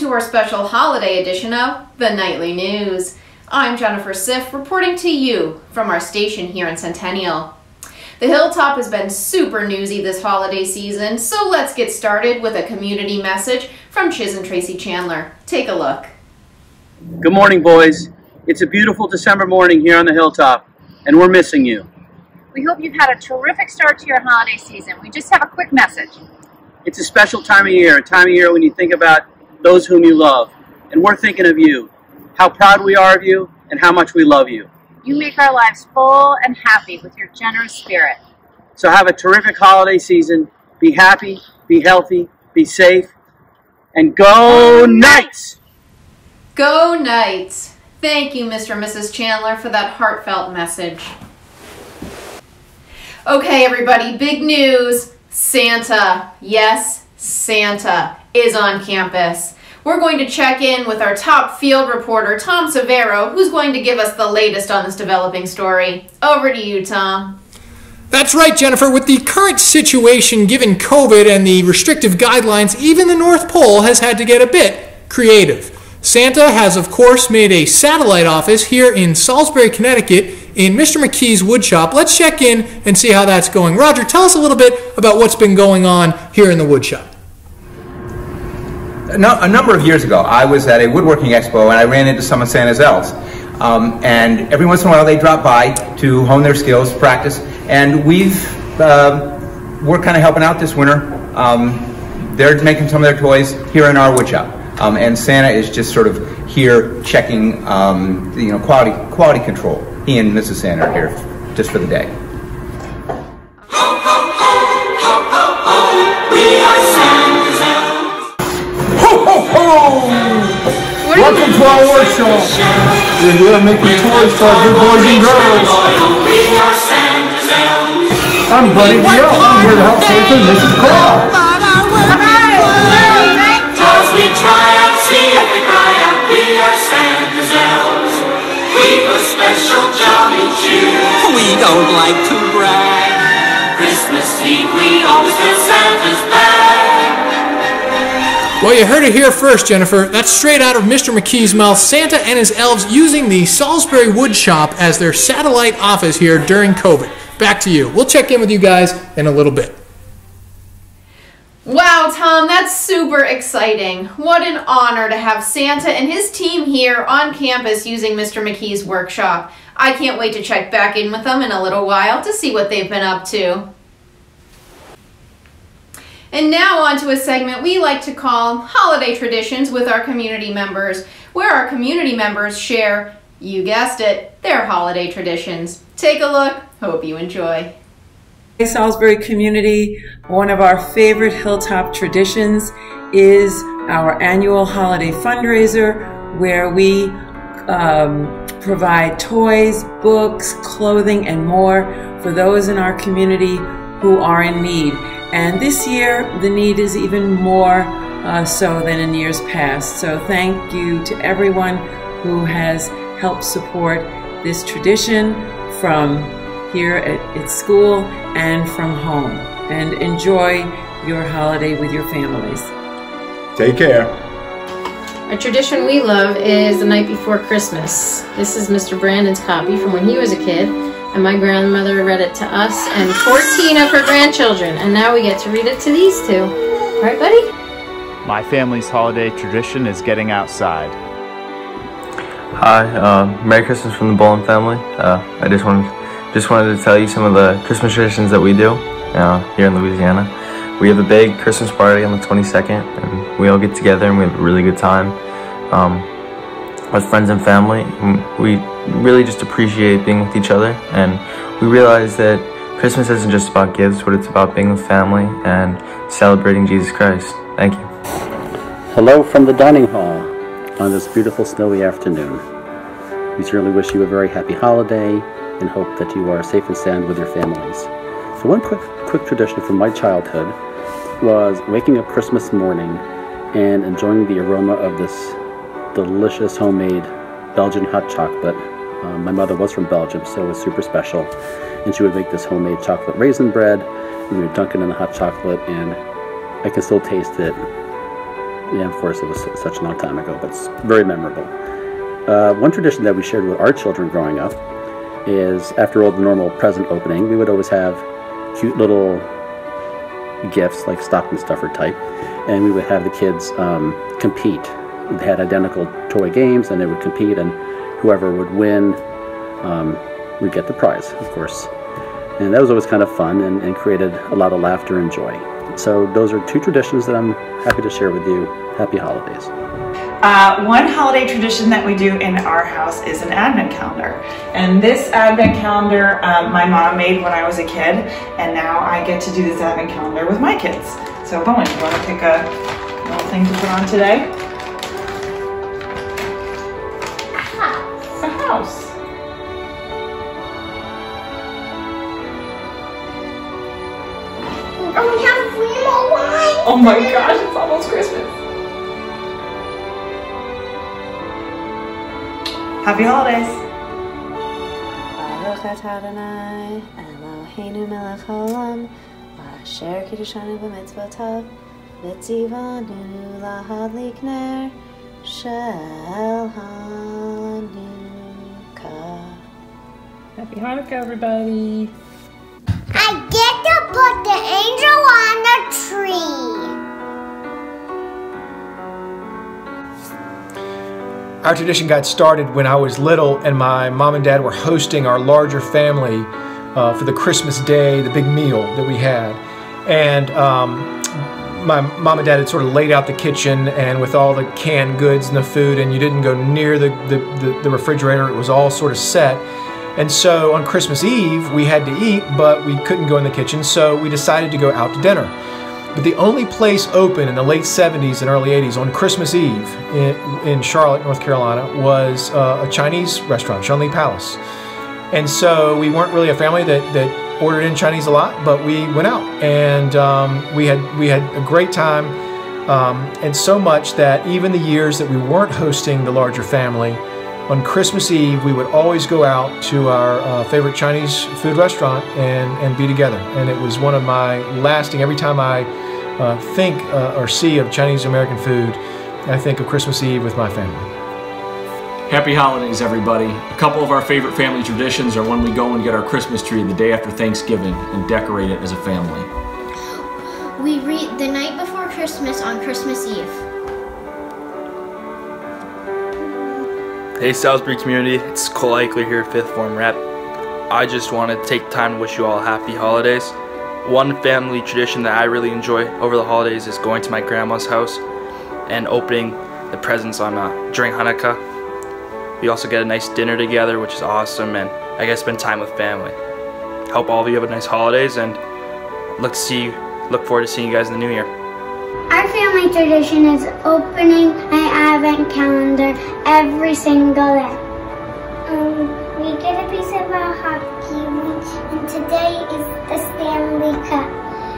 to our special holiday edition of the Nightly News. I'm Jennifer Siff reporting to you from our station here in Centennial. The Hilltop has been super newsy this holiday season, so let's get started with a community message from Chiz and Tracy Chandler. Take a look. Good morning, boys. It's a beautiful December morning here on the Hilltop, and we're missing you. We hope you've had a terrific start to your holiday season. We just have a quick message. It's a special time of year, when you think about those whom you love, and we're thinking of you, how proud we are of you, and how much we love you. You make our lives full and happy with your generous spirit. So have a terrific holiday season. Be happy, be healthy, be safe, and go Knights! Go Knights! Thank you, Mr. and Mrs. Chandler, for that heartfelt message. Okay, everybody, big news. Santa, yes, Santa is on campus. We're going to check in with our top field reporter, Tom Severo, who's going to give us the latest on this developing story. Over to you, Tom. That's right, Jennifer. With the current situation given COVID and the restrictive guidelines, even the North Pole has had to get a bit creative. Santa has, of course, made a satellite office here in Salisbury, Connecticut, in Mr. McKee's woodshop. Let's check in and see how that's going. Roger, tell us a little bit about what's been going on here in the woodshop. A number of years ago, I was at a woodworking expo and I ran into some of Santa's elves. And every once in a while they drop by to hone their skills, practice, and we're kind of helping out this winter. They're making some of their toys here in our woodshop. And Santa is just sort of here checking quality control. He and Mrs. Santa are here just for the day. Ho, ho, ho, ho, ho, ho, we are Santa's elves. Ho, ho, ho! Welcome to our workshop. We're here making toys for good boys and girls. We are Santa's elves. I'm Buddy the Elf. I'm here to help Santa and Mrs. Claus. As we try out, see if we cry out, we are Santa's elves. We've a special jolly cheer. We don't like to brag. Christmas Eve, we always fill Santa's bag. Well, you heard it here first, Jennifer. That's straight out of Mr. McKee's mouth. Santa and his elves using the Salisbury Woodshop as their satellite office here during COVID. Back to you. We'll check in with you guys in a little bit. Wow, Tom, that's super exciting. What an honor to have Santa and his team here on campus using Mr. McKee's workshop. I can't wait to check back in with them in a little while to see what they've been up to. And now on to a segment we like to call Holiday Traditions with our community members, where our community members share, you guessed it, their holiday traditions. Take a look. Hope you enjoy. Salisbury community, one of our favorite Hilltop traditions is our annual holiday fundraiser where we provide toys, books, clothing, and more for those in our community who are in need. And this year, the need is even more so than in years past. So thank you to everyone who has helped support this tradition from here at school and from home. And enjoy your holiday with your families. Take care. A tradition we love is the night before Christmas. This is Mr. Brandon's copy from when he was a kid, and my grandmother read it to us and 14 of her grandchildren, and now we get to read it to these two. Right, buddy? My family's holiday tradition is getting outside. Hi, Merry Christmas from the Bolin family. I just wanted to tell you some of the Christmas traditions that we do here in Louisiana. We have a big Christmas party on the 22nd, and we all get together and we have a really good time with friends and family. We really just appreciate being with each other, and we realize that Christmas isn't just about gifts, but it's about being with family and celebrating Jesus Christ. Thank you. Hello from the dining hall on this beautiful snowy afternoon. We certainly wish you a very happy holiday and hope that you are safe and sound with your families. So one quick tradition from my childhood was waking up Christmas morning and enjoying the aroma of this delicious homemade Belgian hot chocolate. My mother was from Belgium, so it was super special. And she would make this homemade chocolate raisin bread. We would dunk it in the hot chocolate, and I can still taste it And of course, it was such a long time ago, but it's very memorable. One tradition that we shared with our children growing up is after all the normal present opening, we would always have cute little gifts like stocking stuffer type, and we would have the kids compete. They had identical toy games, and they would compete, and whoever would win would get the prize, of course. And that was always kind of fun and created a lot of laughter and joy. So those are two traditions that I'm happy to share with you. Happy holidays. One holiday tradition that we do in our house is an advent calendar. And this advent calendar my mom made when I was a kid, and now I get to do this advent calendar with my kids. So Bowen, you want to pick a little thing to put on today? A house. Oh my gosh, it's almost Christmas. Happy holidays. Baruch atah Adonai Eloheinu melech haolam asher kiddushanu b'mitzvotav v'tzivanu lahadlik ner shel Hanukkah. Happy Hanukkah, everybody. I get to put the angel on the tree. Our tradition got started when I was little and my mom and dad were hosting our larger family for the Christmas day, the big meal that we had. And my mom and dad had sort of laid out the kitchen and with all the canned goods and the food, and you didn't go near the refrigerator. It was all sort of set. And so on Christmas Eve, we had to eat, but we couldn't go in the kitchen, so we decided to go out to dinner. But the only place open in the late 70s and early 80s on Christmas Eve in Charlotte, North Carolina, was a Chinese restaurant, Shunli Palace. And so we weren't really a family that ordered in Chinese a lot, but we went out and we had a great time, and so much that even the years that we weren't hosting the larger family, on Christmas Eve, we would always go out to our favorite Chinese food restaurant and be together. And it was one of my lasting, every time I think or see of Chinese American food, I think of Christmas Eve with my family. Happy holidays, everybody. A couple of our favorite family traditions are when we go and get our Christmas tree the day after Thanksgiving and decorate it as a family. We read the night before Christmas on Christmas Eve. Hey Salisbury community, it's Cole Eichler here, 5th Form Rep. I just want to take time to wish you all happy holidays. One family tradition that I really enjoy over the holidays is going to my grandma's house and opening the presents on during Hanukkah. We also get a nice dinner together, which is awesome, and I get to spend time with family. Hope all of you have a nice holidays, and look forward to seeing you guys in the new year. Our family tradition is opening an advent calendar every single day. We get a piece of our hockey ring, and today is the Stanley Cup.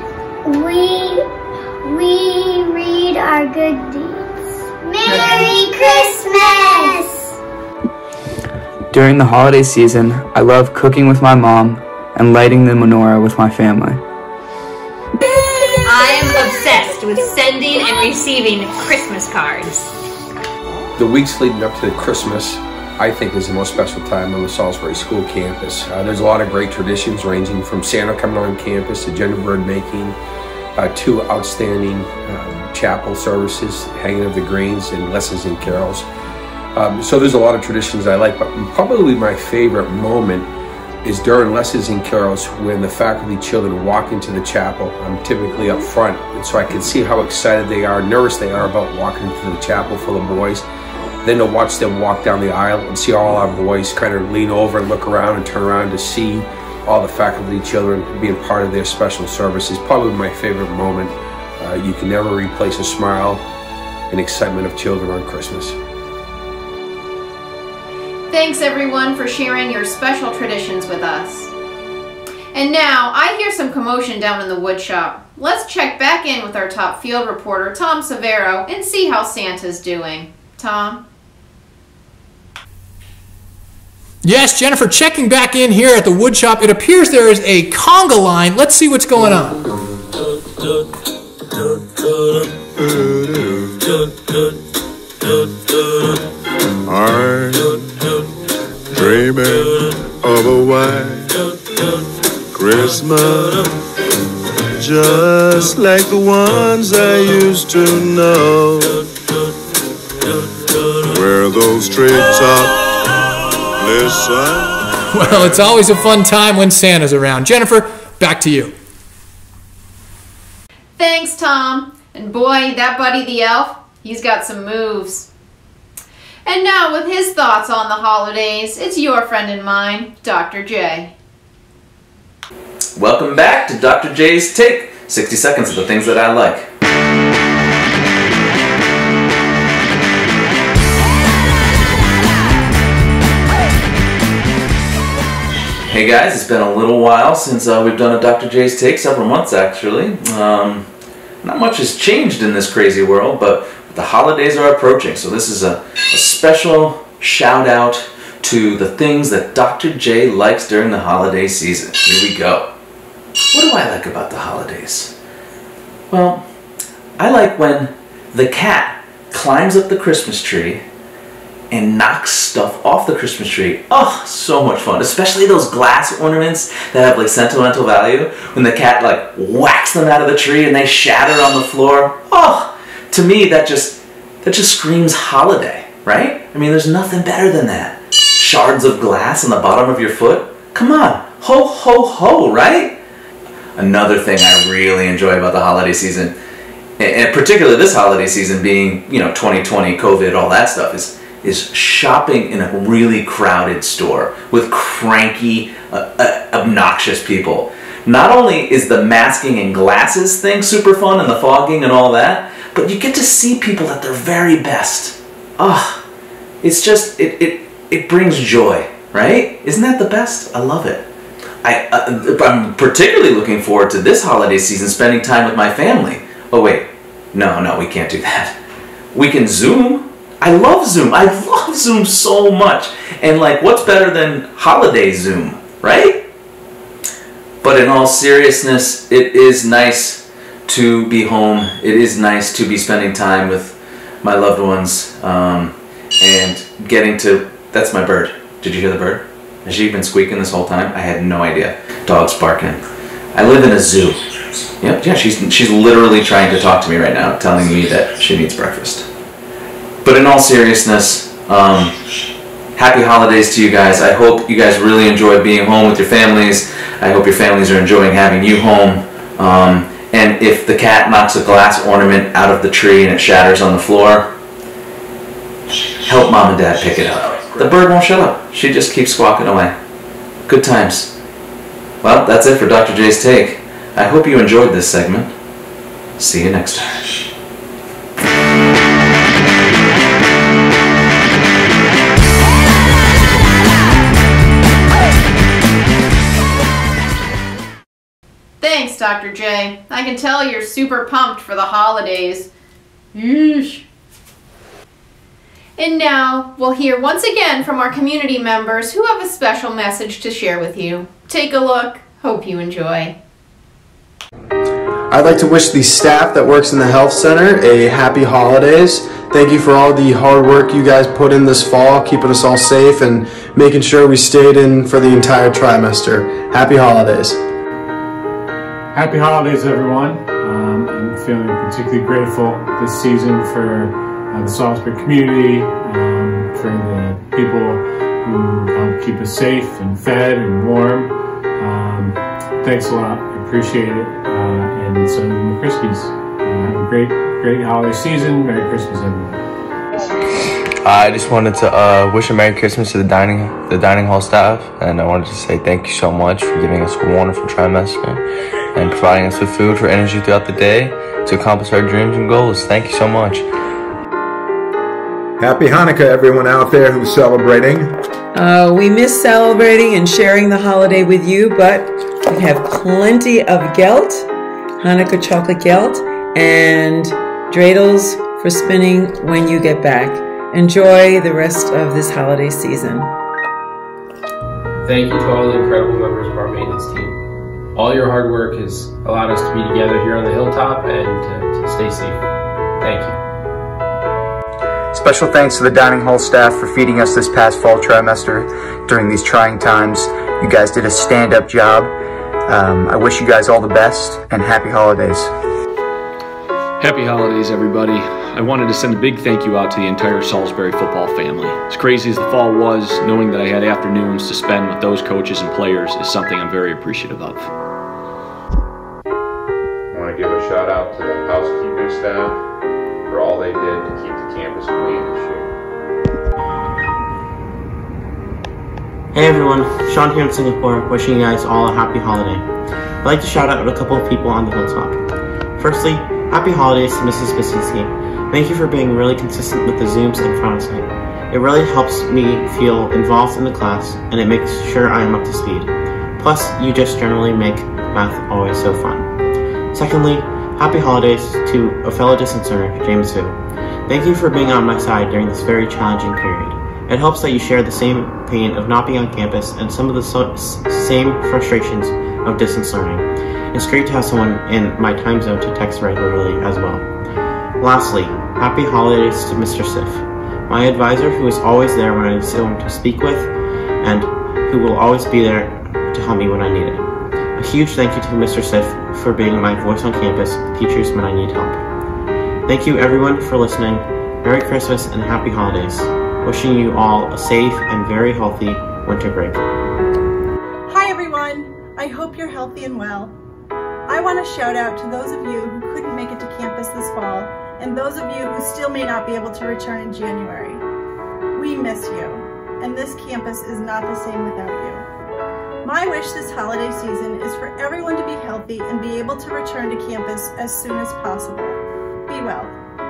We read our good deeds. Merry Christmas! During the holiday season, I love cooking with my mom and lighting the menorah with my family. I am obsessed with sending and receiving Christmas cards. The weeks leading up to Christmas, I think, is the most special time on the Salisbury School campus. There's a lot of great traditions ranging from Santa coming on campus to gingerbread making to outstanding chapel services, hanging of the greens, and lessons and carols. So there's a lot of traditions I like, but probably my favorite moment is during lessons and carols when the faculty children walk into the chapel. I'm typically up front, and so I can see how excited they are, nervous they are about walking into the chapel full of boys. Then to watch them walk down the aisle and see all our boys kind of lean over and look around and turn around to see all the faculty children being part of their special service is probably my favorite moment. You can never replace a smile and excitement of children on Christmas. Thanks everyone for sharing your special traditions with us. And now, I hear some commotion down in the wood shop. Let's check back in with our top field reporter, Tom Severo, and see how Santa's doing. Tom? Yes, Jennifer, checking back in here at the wood shop, it appears there is a conga line. Let's see what's going on. baby, of a white Christmas, just like the ones I used to know, where those treetops listen. Well, it's always a fun time when Santa's around. Jennifer, back to you. Thanks, Tom. And boy, that Buddy the Elf, he's got some moves. And now with his thoughts on the holidays, it's your friend and mine, Dr. J. Welcome back to Dr. J's Take. 60 seconds of the things that I like. Hey guys, it's been a little while since we've done a Dr. J's Take, several months actually. Not much has changed in this crazy world, but the holidays are approaching, so this is a special shout out to the things that Dr. J likes during the holiday season. Here we go. What do I like about the holidays? Well, I like when the cat climbs up the Christmas tree and knocks stuff off the Christmas tree. Oh, so much fun. Especially those glass ornaments that have like sentimental value. When the cat like whacks them out of the tree and they shatter on the floor. Oh, to me that just screams holiday, right? I mean, there's nothing better than that. Shards of glass on the bottom of your foot. Come on, ho ho ho, right? Another thing I really enjoy about the holiday season, and particularly this holiday season being, 2020, COVID, all that stuff, is shopping in a really crowded store with cranky, obnoxious people. Not only is the masking and glasses thing super fun and the fogging and all that, but you get to see people at their very best. Ah, it's just, it brings joy, right? Isn't that the best? I love it. I'm particularly looking forward to this holiday season spending time with my family. Oh wait, no, we can't do that. We can Zoom. I love Zoom. I love Zoom so much. And like, what's better than holiday Zoom, right? But in all seriousness, it is nice to be home. It is nice to be spending time with my loved ones and getting to... That's my bird. Did you hear the bird? Has she been squeaking this whole time? I had no idea. Dog's barking. I live in a zoo. Yep, yeah, she's literally trying to talk to me right now, telling me that she needs breakfast. But in all seriousness, happy holidays to you guys. I hope you guys really enjoy being home with your families. I hope your families are enjoying having you home. And if the cat knocks a glass ornament out of the tree and it shatters on the floor, help mom and dad pick it up. The bird won't shut up. She just keeps squawking away. Good times. Well, that's it for Dr. J's Take. I hope you enjoyed this segment. See you next time. Thanks, Dr. J. I can tell you're super pumped for the holidays. Yeesh. And now, we'll hear once again from our community members who have a special message to share with you. Take a look. Hope you enjoy. I'd like to wish the staff that works in the health center a happy holidays. Thank you for all the hard work you guys put in this fall, keeping us all safe and making sure we stayed in for the entire trimester. Happy holidays. Happy holidays, everyone. I'm feeling particularly grateful this season for the Salisbury community, for the people who help keep us safe and fed and warm. Thanks a lot. I appreciate it. And so, the Crispies. Have a great holiday season. Merry Christmas, everyone. I just wanted to wish a Merry Christmas to the dining hall staff, and I wanted to say thank you so much for giving us a wonderful trimester and providing us with food for energy throughout the day to accomplish our dreams and goals. Thank you so much. Happy Hanukkah, everyone out there who's celebrating. We miss celebrating and sharing the holiday with you, but we have plenty of Gelt, Hanukkah chocolate Gelt, and dreidels for spinning when you get back. Enjoy the rest of this holiday season. Thank you to all the incredible members of our maintenance team. All your hard work has allowed us to be together here on the hilltop and to stay safe. Thank you. Special thanks to the dining hall staff for feeding us this past fall trimester during these trying times. You guys did a stand-up job. I wish you guys all the best, and happy holidays. Happy holidays, everybody. I wanted to send a big thank you out to the entire Salisbury football family. As crazy as the fall was, knowing that I had afternoons to spend with those coaches and players is something I'm very appreciative of. I want to give a shout out to the housekeeping staff for all they did to keep the campus clean this year. Hey everyone, Sean here in Singapore, wishing you guys all a happy holiday. I'd like to shout out a couple of people on the hilltop. Firstly, happy holidays to Mrs. Basinski. Thank you for being really consistent with the Zooms and Phronicite. It really helps me feel involved in the class, and it makes sure I am up to speed. Plus, you just generally make math always so fun. Secondly, happy holidays to a fellow distance learner, James Hu. Thank you for being on my side during this very challenging period. It helps that you share the same pain of not being on campus and some of the same frustrations of distance learning. It's great to have someone in my time zone to text regularly as well. Lastly, happy holidays to Mr. Sif, my advisor who is always there when I need someone to speak with and who will always be there to help me when I need it. A huge thank you to Mr. Sif for being my voice on campus, teachers when I need help. Thank you everyone for listening. Merry Christmas and happy holidays. Wishing you all a safe and very healthy winter break. Hi everyone, I hope you're healthy and well. I want to shout out to those of you who couldn't make it to campus this fall and those of you who still may not be able to return in January. We miss you, and this campus is not the same without you. My wish this holiday season is for everyone to be healthy and be able to return to campus as soon as possible. Be well.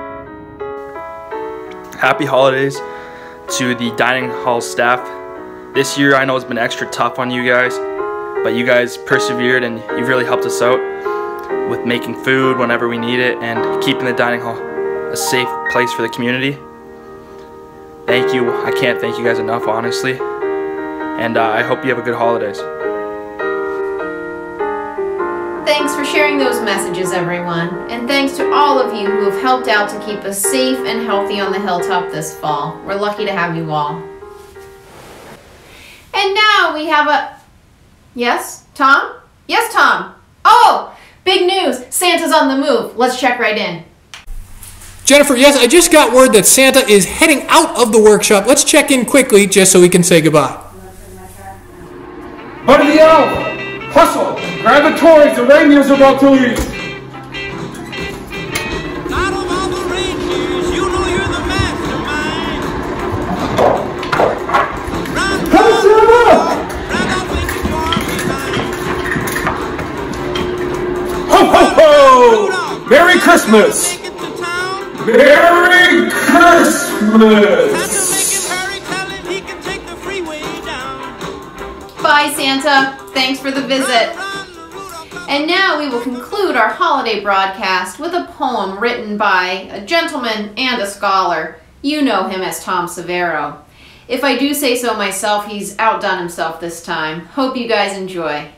Happy holidays to the dining hall staff. This year I know it's been extra tough on you guys, but you guys persevered and you've really helped us out with making food whenever we need it and keeping the dining hall a safe place for the community. Thank you. I can't thank you guys enough, honestly. And I hope you have a good holidays. Thanks for sharing those messages, everyone. And thanks to all of you who have helped out to keep us safe and healthy on the hilltop this fall. We're lucky to have you all. And now we have a... Yes, Tom? Yes, Tom. Oh, big news. Santa's on the move. Let's check right in. Jennifer, yes, I just got word that Santa is heading out of the workshop. Let's check in quickly just so we can say goodbye. Buddy the Elf! Hustle! Grab the toys, the reindeers are about to leave! Ho ho ho! Merry Christmas! Merry Christmas! Bye, Santa. Thanks for the visit. And now we will conclude our holiday broadcast with a poem written by a gentleman and a scholar. You know him as Tom Severo. If I do say so myself, he's outdone himself this time. Hope you guys enjoy.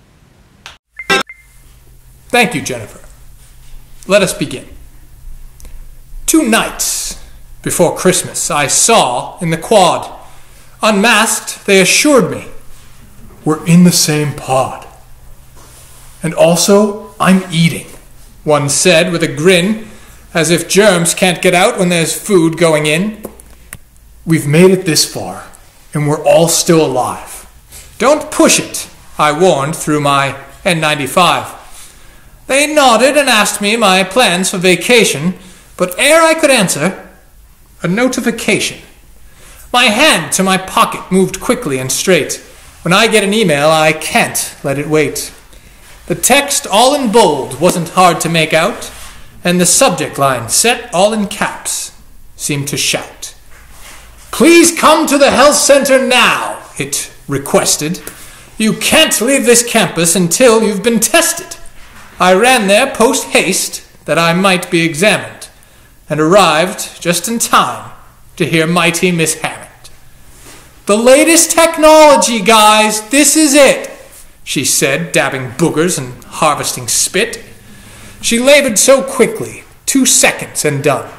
Thank you, Jennifer. Let us begin. 2 nights before Christmas, I saw in the quad. Unmasked, they assured me, we're in the same pod. And also, I'm eating, one said with a grin, as if germs can't get out when there's food going in. We've made it this far, and we're all still alive. Don't push it, I warned through my N95. They nodded and asked me my plans for vacation, but ere I could answer, a notification. My hand to my pocket moved quickly and straight. When I get an email, I can't let it wait. The text, all in bold, wasn't hard to make out, and the subject line, set all in caps, seemed to shout. Please come to the health center now, it requested. You can't leave this campus until you've been tested. I ran there post-haste that I might be examined, and arrived just in time to hear mighty Miss Hammond. The latest technology, guys, this is it, she said, dabbing boogers and harvesting spit. She labored so quickly, 2 seconds and done.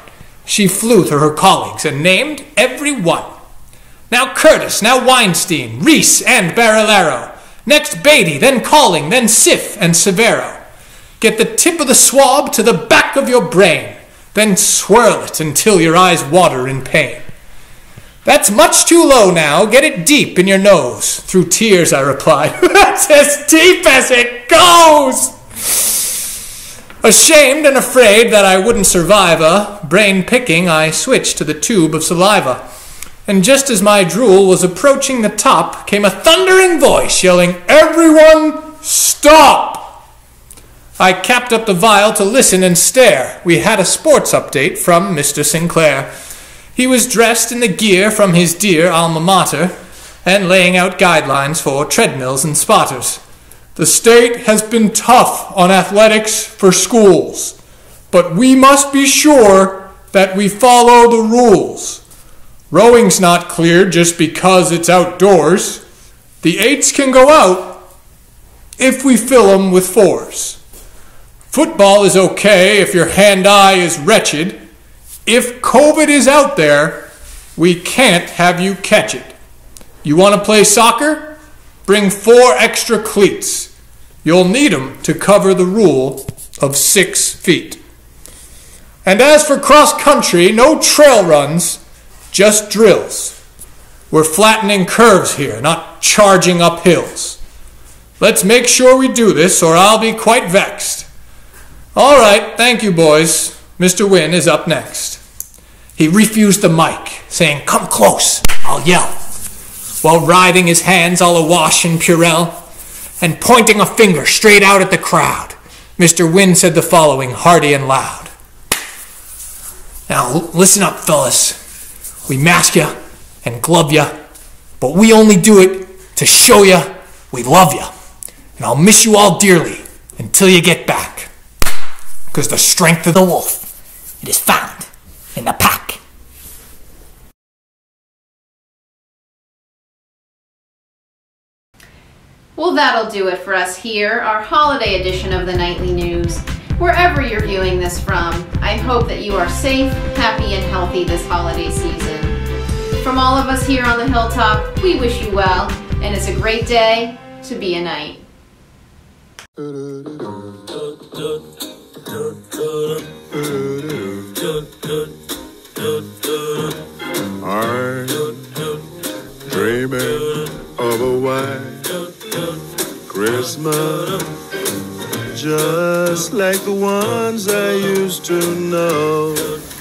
She flew through her colleagues and named every one. Now Curtis, now Weinstein, Reese, and Barillero. Next Beatty, then Calling, then Sif and Severo. Get the tip of the swab to the back of your brain, then swirl it until your eyes water in pain. That's much too low now. Get it deep in your nose. Through tears, I replied. That's as deep as it goes! Ashamed and afraid that I wouldn't survive a brain picking, I switched to the tube of saliva. And just as my drool was approaching the top, came a thundering voice yelling, "Everyone, stop!" I capped up the vial to listen and stare. We had a sports update from Mr. Sinclair. He was dressed in the gear from his dear alma mater and laying out guidelines for treadmills and spotters. The state has been tough on athletics for schools, but we must be sure that we follow the rules. Rowing's not cleared just because it's outdoors. The 8s can go out if we fill them with 4s. Football is okay if your hand-eye is wretched. If COVID is out there, we can't have you catch it. You want to play soccer? Bring 4 extra cleats. You'll need them to cover the rule of 6 feet. And as for cross-country, no trail runs, just drills. We're flattening curves here, not charging up hills. Let's make sure we do this, or I'll be quite vexed. All right, thank you, boys. Mr. Wynn is up next. He refused the mic, saying, "Come close, I'll yell," while writhing his hands all awash in Purell and pointing a finger straight out at the crowd. Mr. Wynn said the following, hearty and loud. "Now, listen up, fellas. We mask you and glove you, but we only do it to show you we love you. And I'll miss you all dearly until you get back. Because the strength of the wolf, it is found in the pack." Well, that'll do it for us here, our holiday edition of the Nightly News. Wherever you're viewing this from, I hope that you are safe, happy, and healthy this holiday season. From all of us here on the Hilltop, we wish you well, and it's a great day to be a knight. I'm dreaming of a white Christmas, just like the ones I used to know,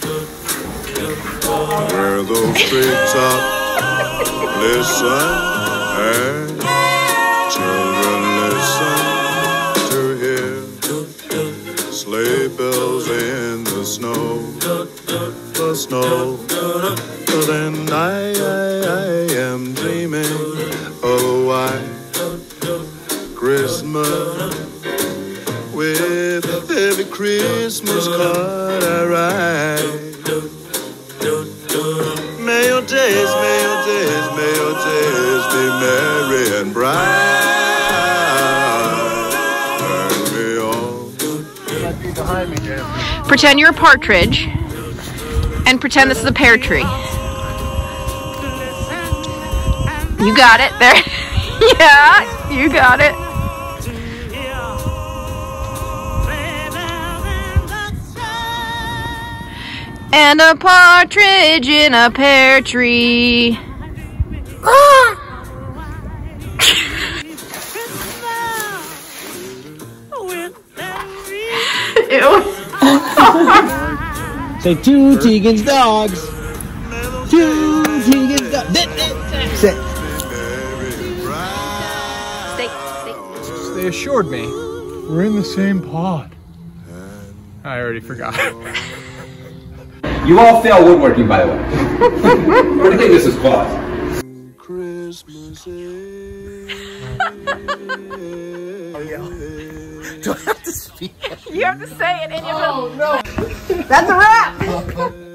where those treetops listen and children listen to hear sleigh bells in the snow, the snow. Then I am dreaming of a white Christmas, with every Christmas card I write. May your days, may your days, may your days be merry and bright. Turn me on. Behind me, Jim. Pretend you're a partridge, and pretend this is a pear tree. You got it there. Yeah, you got it. And a partridge in a pear tree. Ah! Ew. Say 2 Tegan's dogs. 2 Tegan's dogs. Sit. They assured me we're in the same pod. I already forgot. You all fail woodworking, by the way. What do you think this is called? Christmas Do I have to speak? You have to say it in your mouth. Oh, no. That's a wrap!